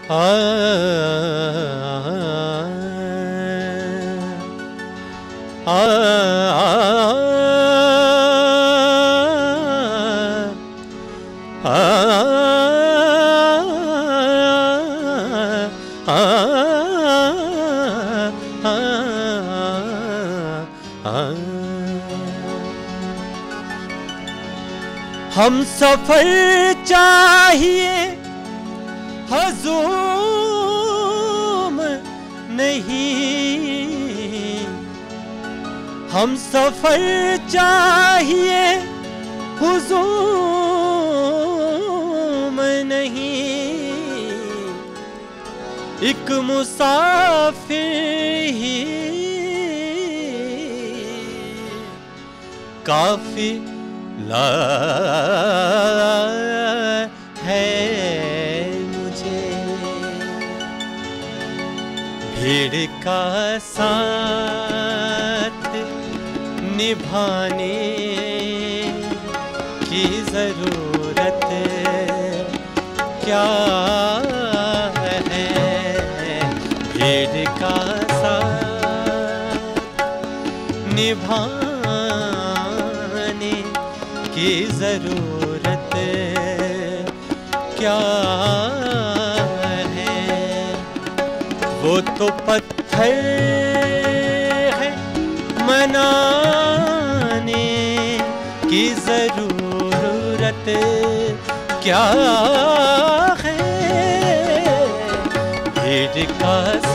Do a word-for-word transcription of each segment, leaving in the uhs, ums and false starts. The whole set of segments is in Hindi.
आ हम सफर चाहिए हजूम नहीं, हम सफर चाहिए हुजूम नहीं, एक मुसाफिर ही काफी ला है मुझे। भीड़ का साथ निभाने की जरूरत क्या है, भीड़ का साथ निभाने की जरूरत क्या है। वो तो पत्थर है मनाने की जरूरत क्या है, भीड़ का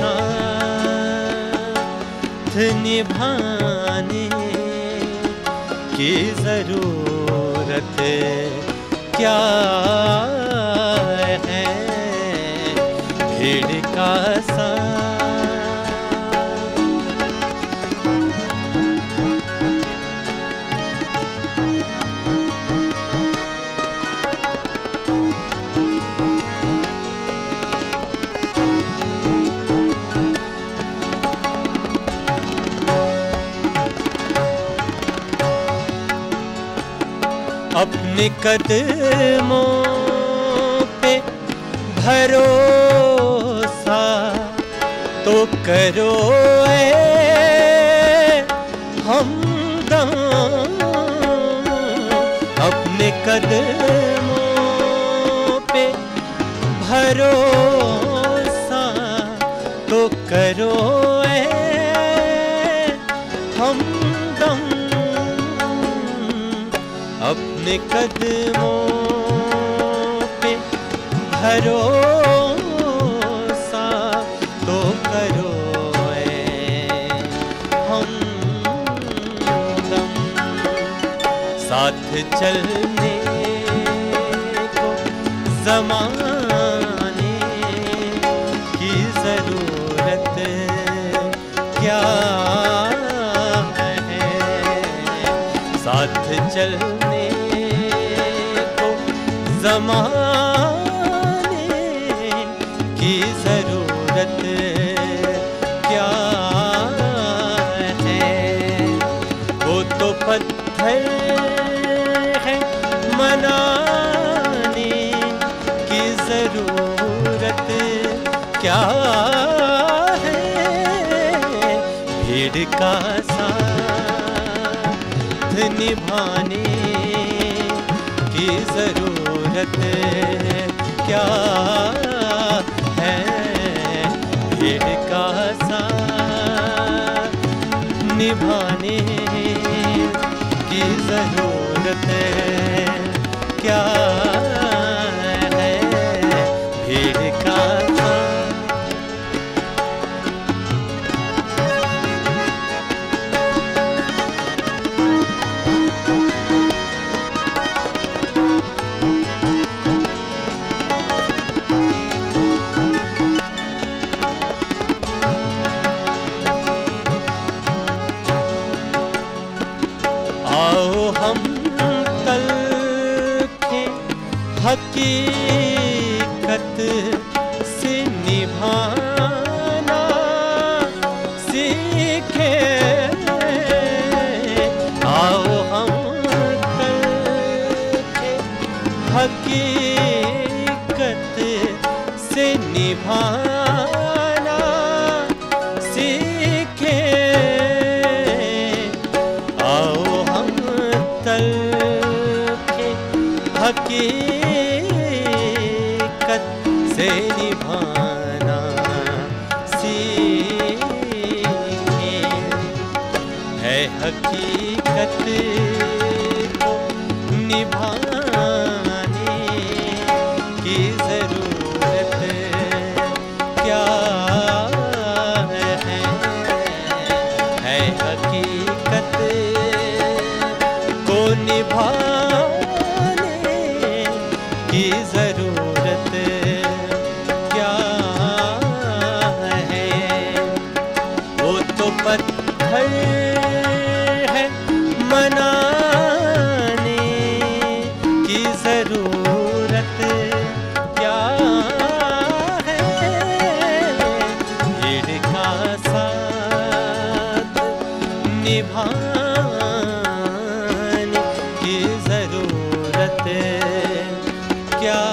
साथ निभाने की जरूरत क्या है, भीड़ का साथ। अपने कदमों पे भरोसा तो करो ऐ हमदम, अपने कदमों पे भरोसा तो करो ऐ हमदम, अपने कदमों पे भरोसा तो करो ऐ हमदम, साथ चलने को ज़माने की ज़रूरत क्या है, साथ चलने ज़माने की ज़रूरत क्या है। वो तो पत्थर है मनाने की ज़रूरत क्या है, भीड़ का साथ निभाने की ज़रूरत क्या है, भीड़ का साथ निभाने की ज़रूरत क्या है, भीड़ का हकीकत से निभाना सीखे, आओ हम करके हकीकत से निभाना सीखे। आओ हम तलखे हकीकत से निभाना सीखे। है हकीकत को निभाने की जरूरत क्या है? है हकीकत को निभाने की जरूरत क्या है? वो तो पत्थर है मनाने की जरूरत क्या है? भीड़ का साथ निभाने की जरूरत क्या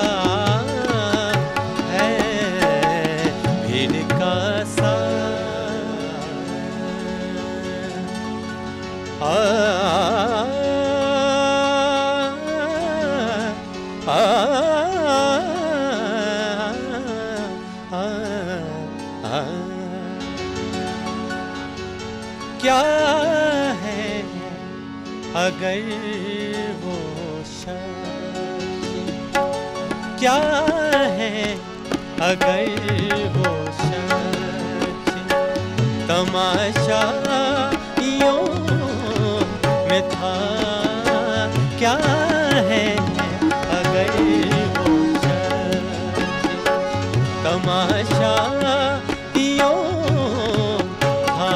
है? भीड़ का साथ आ, आ, आ, आ, क्या है अगर वो शख्स, क्या है अगर वो शख्स तमाशाइयों में था? क्या है अगर वो शख्स तमाशाइयों था?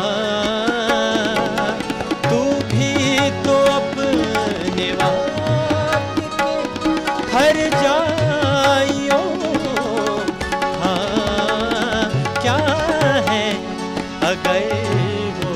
तू भी तो अपने वक्त के हर जाइयों था। क्या है अगर वो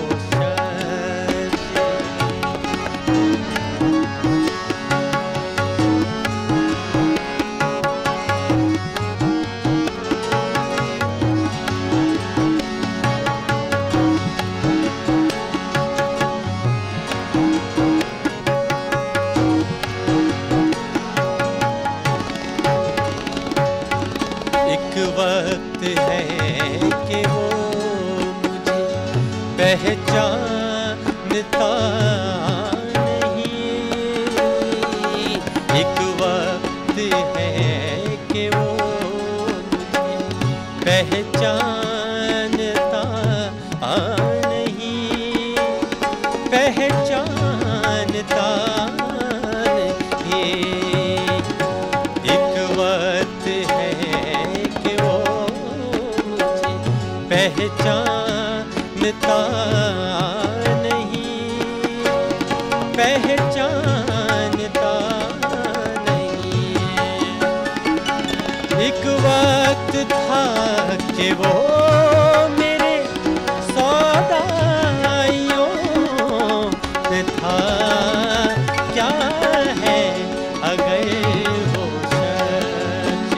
एक वक्त है कि वो मुझे पहचानता नहीं। एक वक्त है कि वो मुझे पहचानता नहीं, पहचानता नहीं। एक वक्त है कि वो मुझे पहचानता नहीं, पहचानता नहीं। एक वक्त था कि वो मेरे सौदाइयों में था। क्या है अगर वो शख्स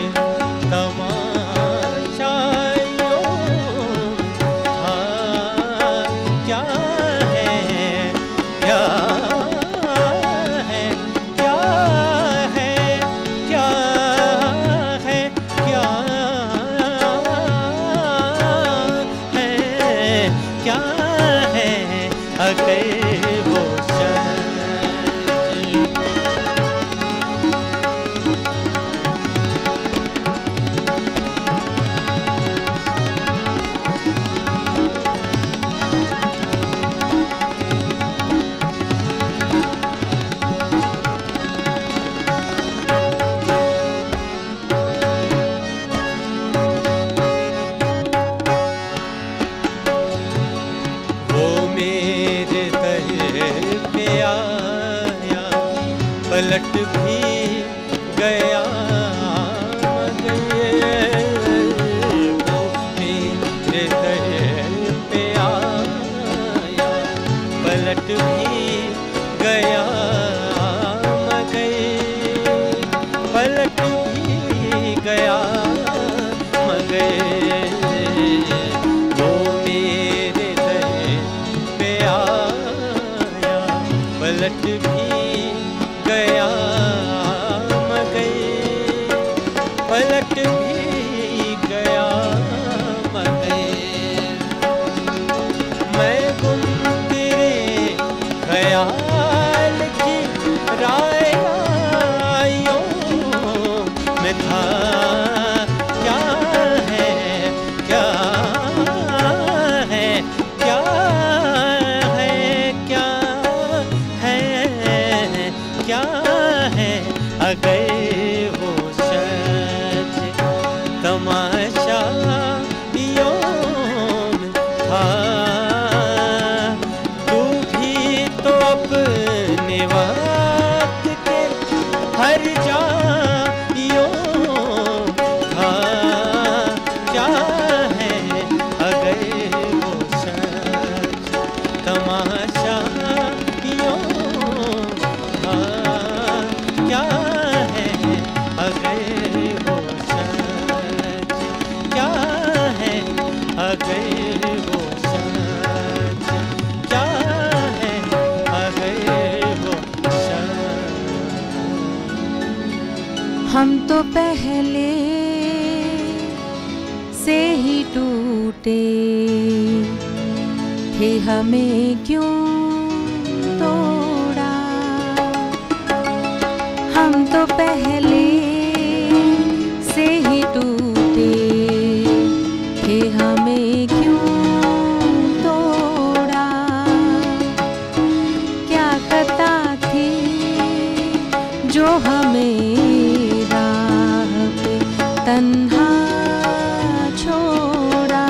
तमाशाइयों था? क्या है, क्या है, क्या है, क्या है, क्या है, क्या है अगर वो शख्स पलट भी गया मगर वो मेरे दर पे आया। पलट भी गया मगर, पलट भी गया गए, वो मेरे दर पे आया, पलट भी गया मगर, पलट भी गया मगर। मैं गुम तेरे ख्याल की रायों में था, क्या है क्या है क्या है क्या है क्या है, अगर वो सच तमाशा यूं था, तू भी तो अपने वक्त के हर जाइयों था, क्या है अगर वो सच तमाशा यूं था, क्या है अगर वो सच, क्या है अगर वो सच, क्या है अगर वो सच। हम तो पहले से ही टूटे थे, हमें क्यों तोड़ा। हम तो पहले से ही टूटे थे, हमें क्यों तोड़ा। क्या खता थी जो हमें राह पे तन्हा छोड़ा।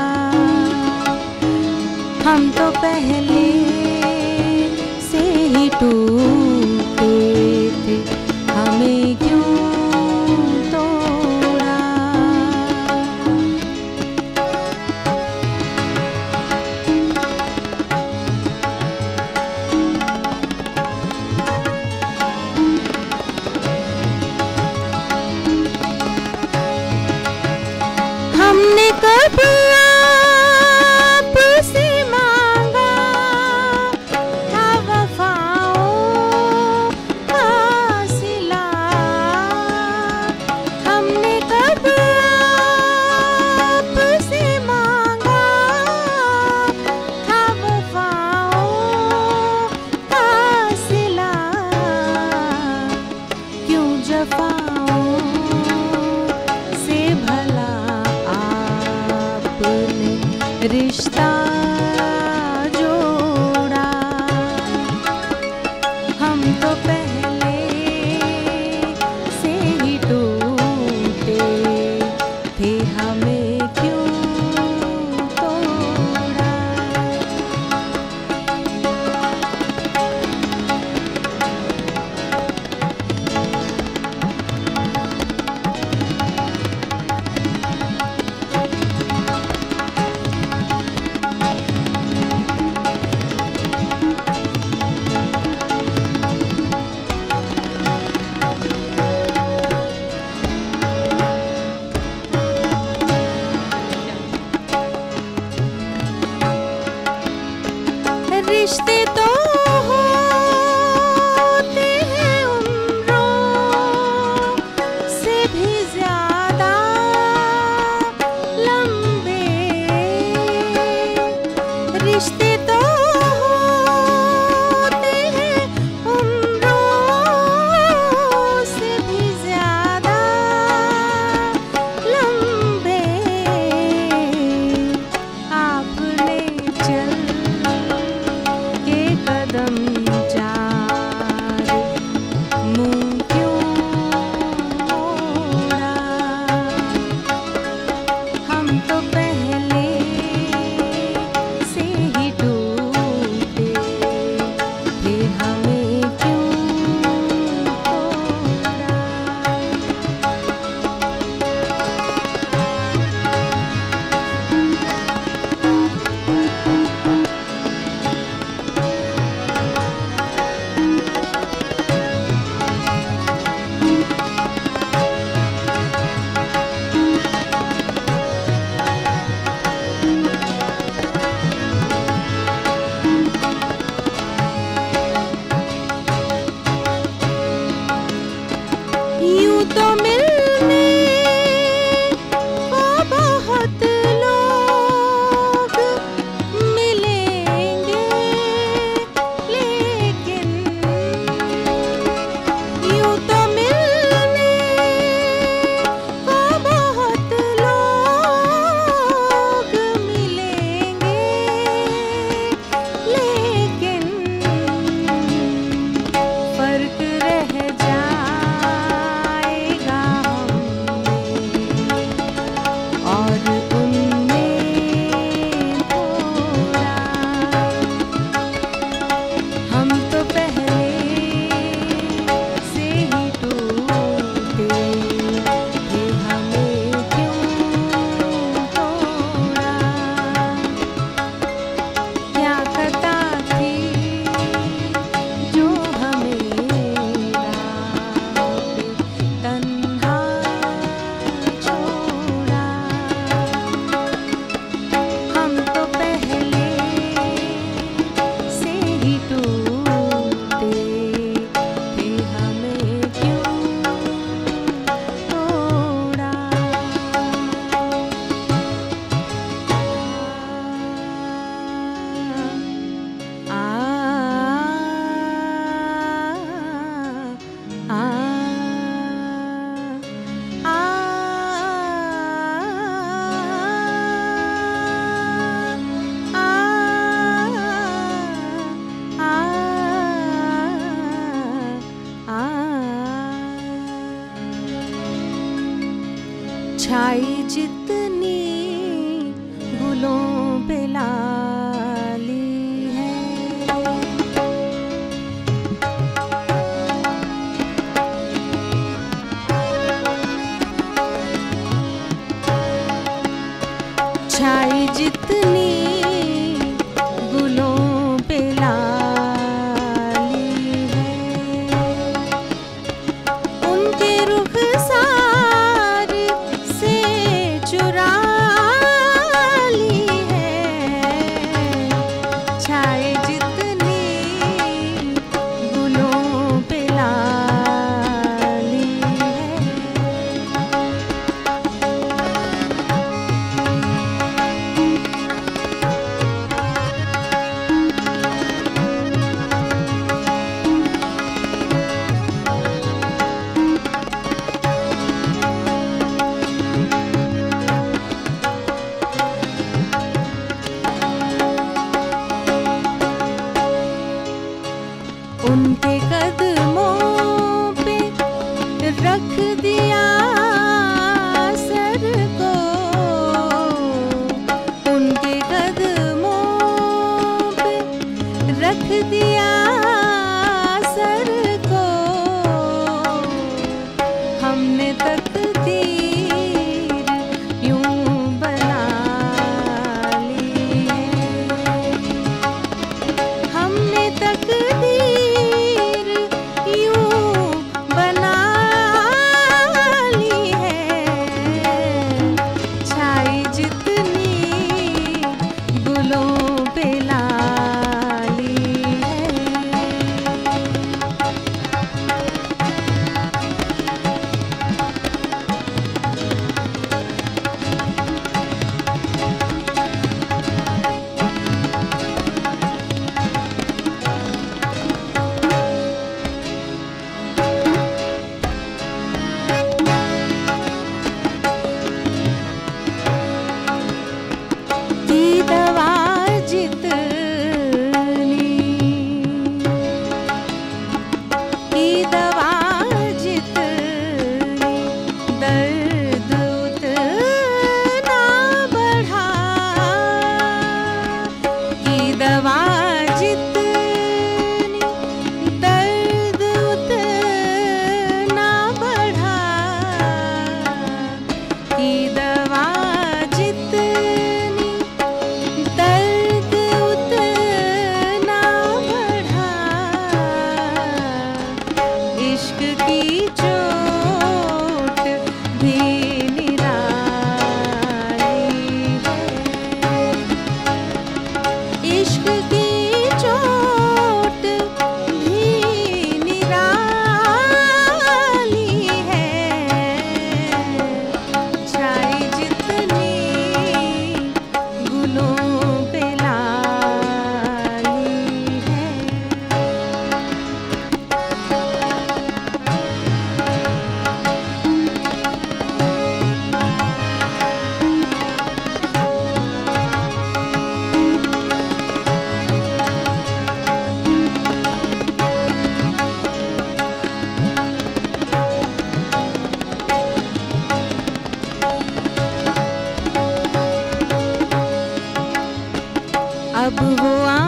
हम तो पहले से ही टूटे थे, हमें क्यों तोड़ा। हमने कब आपसे मांगा था वफाओं का सिला। हमने कब आपसे मांगा था वफाओं का सिला। क्यों जफाओं से भला आपने रिश्ता जोड़ा। हम तो पहले से ही टूटे थे, हमें क्यों तोड़ा। रिश्ते तो होते हैं उम्रों से भी ज्यादा लंबे। रिश्ते तो होते हैं उम्रों से भी ज्यादा लंबे। आपने चल के कदम चार मुँह क्यों मोड़ा। हम तो पहले से ही टूटे थे, हमें क्यों तोड़ा। और उनमें थोड़ा हम तो पहले से ही टूटे थे, हमें क्यों तोड़ा। क्या खता थी जो हमें राह पे तन्हा छोड़ा। हम तो पहले से ही टूटे थे, हमें क्यों तोड़ा। आ आ आ छाई जितनी गुलों पे लाली है, छाई जितनी गुलों पे लाली है, उनके रुखसार से चुरा ली है। छाई जितनी गुलों पे लाली है, अब वो